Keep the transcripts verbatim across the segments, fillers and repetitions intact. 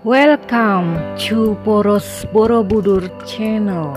Welcome to Poros Borobudur channel.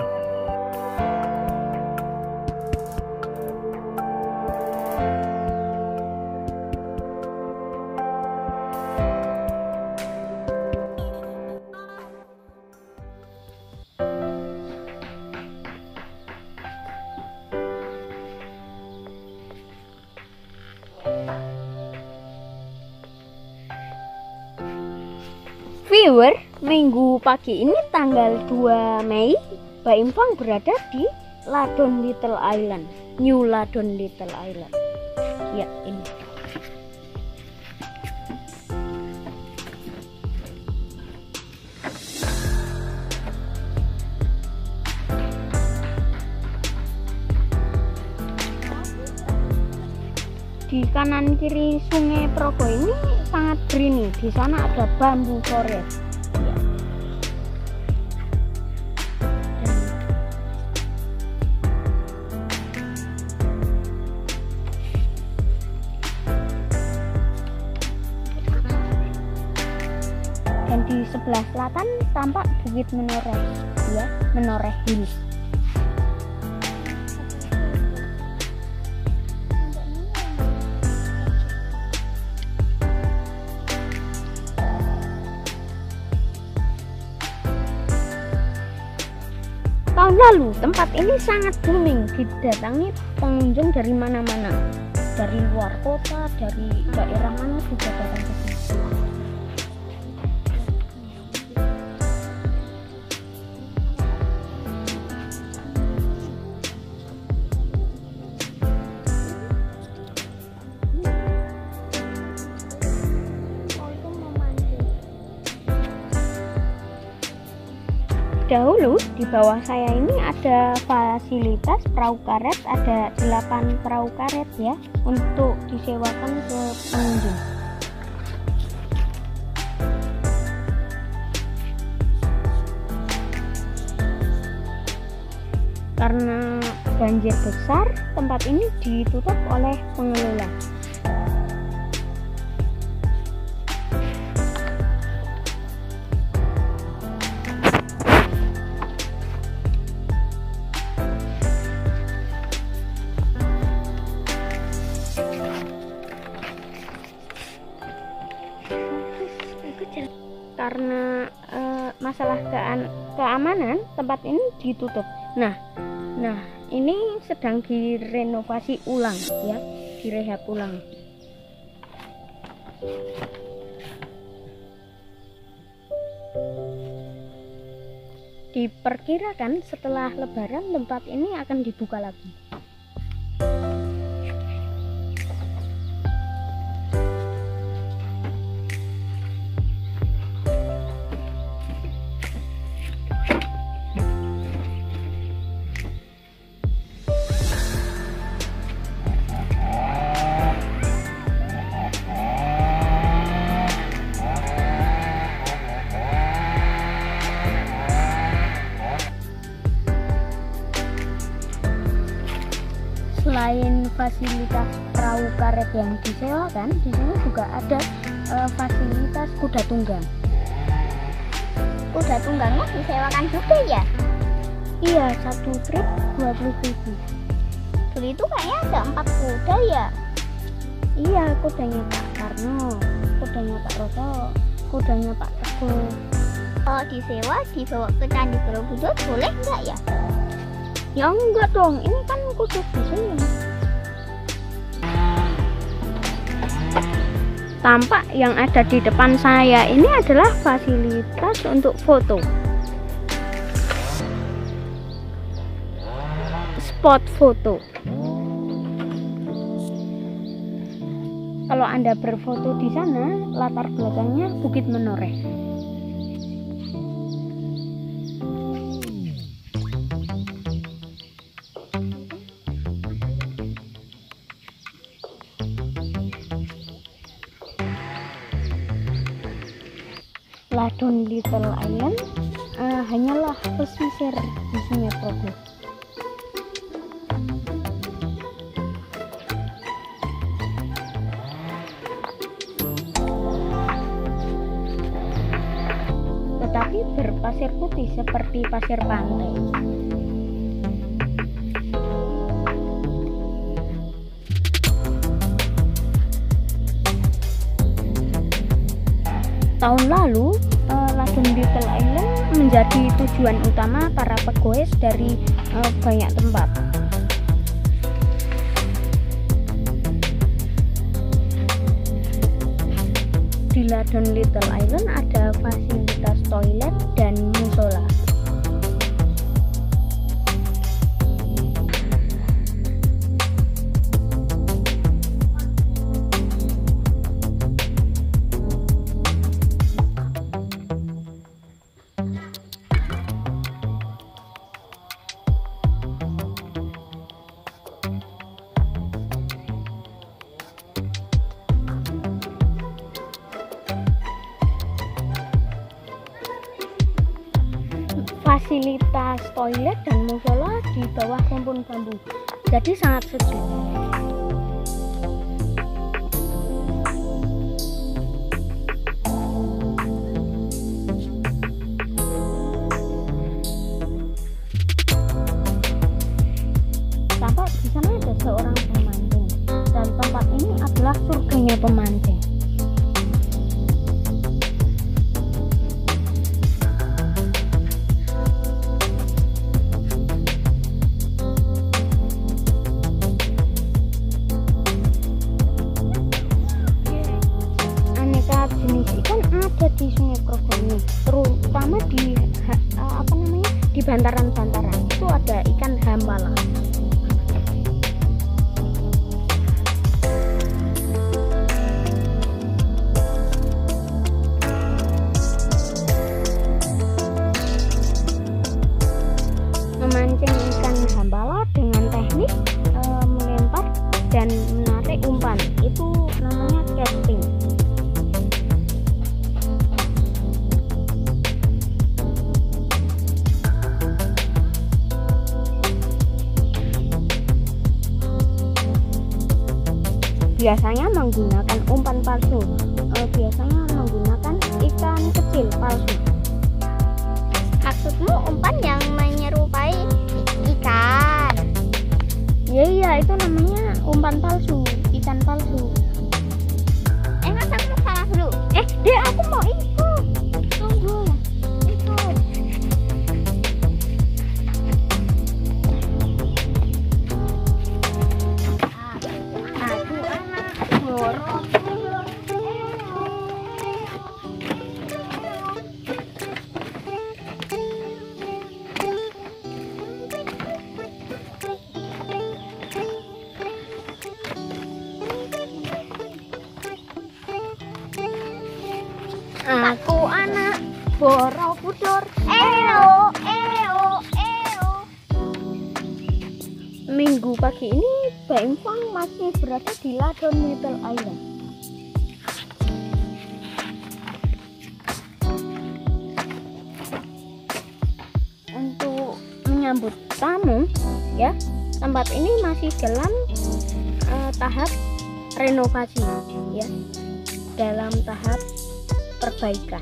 Viewer, minggu pagi ini tanggal dua Mei, Mbak Infang berada di Ladon Little Island, New Ladon Little Island. Ya, ini. Di kanan kiri Sungai Progo ini sangat berini. Di sana ada bambu forest. Ya. Dan di sebelah selatan tampak Bukit Menoreh, ya, Menoreh Hills. Tahun lalu tempat ini sangat booming, didatangi pengunjung dari mana-mana, dari luar kota, dari daerah mana juga datang ke sini. Dahulu di bawah saya ini ada fasilitas perahu karet, ada delapan perahu karet ya untuk disewakan ke pengunjung. Karena banjir besar, tempat ini ditutup oleh pengelola. Karena e, masalah kean, keamanan tempat ini ditutup. Nah, nah ini sedang direnovasi ulang ya, direhab ulang. Diperkirakan setelah Lebaran tempat ini akan dibuka lagi. Selain fasilitas perahu karet yang disewakan, di sini juga ada e, fasilitas kuda tunggang. Kuda tunggangnya disewakan juga ya? Iya, satu trip dua puluh ribu. Dulu itu kayaknya ada empat kuda ya? Iya, kudanya Pak Karno, kudanya Pak Roto, kudanya Pak Teguh. Kalau disewa dibawa ke Candi Borobudur boleh nggak ya? Ya enggak dong, ini kan khusus di sini. Tampak yang ada di depan saya ini adalah fasilitas untuk foto. Spot foto. Kalau Anda berfoto di sana, latar belakangnya Bukit Menoreh. Ladon Little Island uh, hanyalah pesisir di Sungai Progo. tapi berpasir putih seperti pasir pantai. Tahun lalu, uh, Lagoon Little Island menjadi tujuan utama para pegoes dari uh, banyak tempat. Di Lagoon Little Island ada fasilitas toilet dan musola. Fasilitas toilet dan musola di bawah rumpun bambu, jadi sangat sejuk. Tampak di sana ada seorang pemancing, dan tempat ini adalah surganya pemancing. Jenis ikan ada di Sungai Progo ini, terutama di apa namanya di bantaran-bantaran itu ada ikan hambala. Memancing ikan hambala dengan teknik e, melempar dan menarik umpan itu namanya casting. Biasanya menggunakan umpan palsu, e, biasanya menggunakan ikan kecil palsu. Maksudmu umpan yang menyerupai ikan? Ya iya, itu namanya umpan palsu, ikan palsu. Eh, masa aku salah dulu? Eh, dek, aku mau ikut. Tunggu, ikut. Aku anak Borobudur. Aku anak Borobudur. Eo, eo, eo. Minggu pagi ini Baim Fang masih berada di Lagoon Little Island. Untuk menyambut tamu, ya, tempat ini masih dalam uh, tahap renovasi, ya, dalam tahap perbaikan.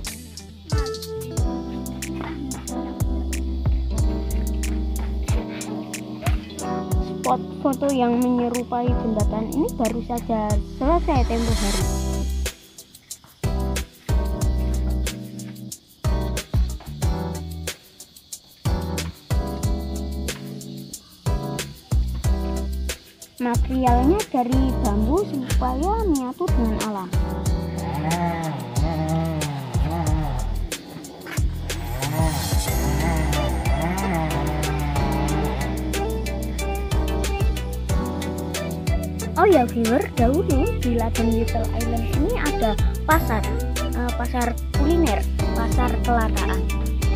Spot foto yang menyerupai jembatan ini baru saja selesai tempo hari. Materialnya dari bambu supaya menyatu dengan alam. Oh ya viewer, dahulu di Lagoon Little Island ini ada pasar, uh, pasar kuliner, pasar Kelataan.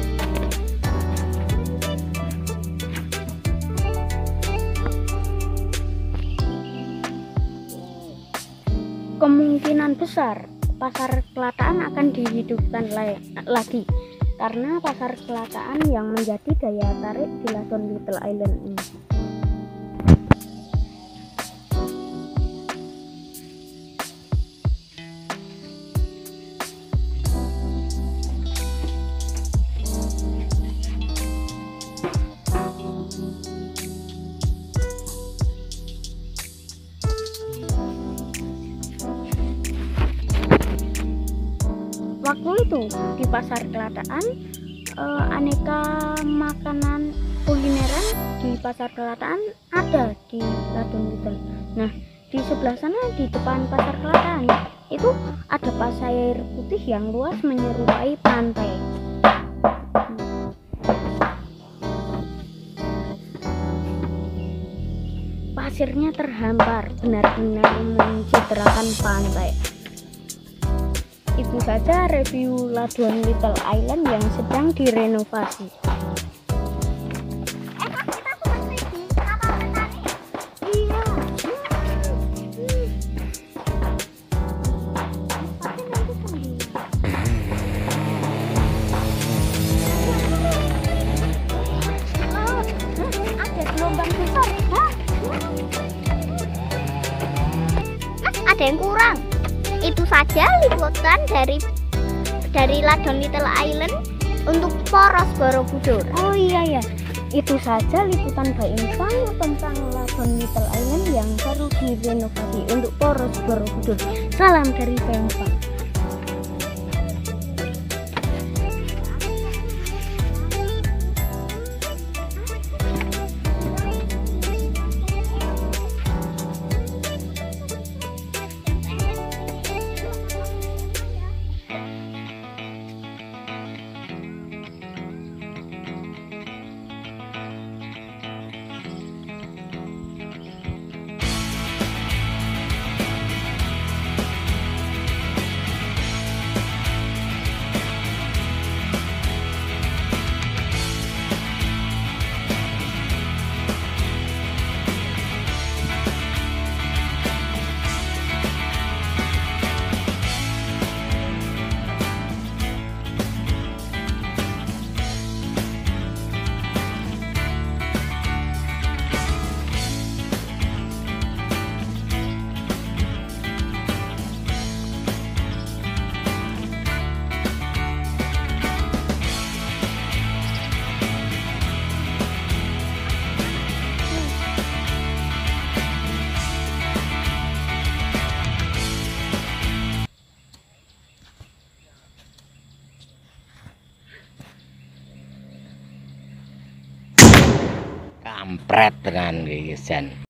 Kemungkinan besar pasar Kelataan akan dihidupkan lagi karena pasar Kelataan yang menjadi daya tarik di Lagoon Little Island ini. waktu itu di pasar Kelataan eh, aneka makanan kulineran di pasar Kelataan ada di Ladon Little. Nah, di sebelah sana di depan pasar Kelataan itu ada pasir putih yang luas menyerupai pantai. Pasirnya terhampar, benar-benar mencitrakan pantai. Itu saja review Ladon Little Island yang sedang direnovasi. Iya. Oh, ada gelombang besar. Hah? Ada yang kurang. Itu saja liputan dari dari Ladon Little Island untuk Poros Borobudur. Oh iya ya, itu saja liputan Mbak Infang tentang Ladon Little Island yang baru direnovasi untuk Poros Borobudur. Salam dari Mbak Infang. Kampret tenan iki Jan.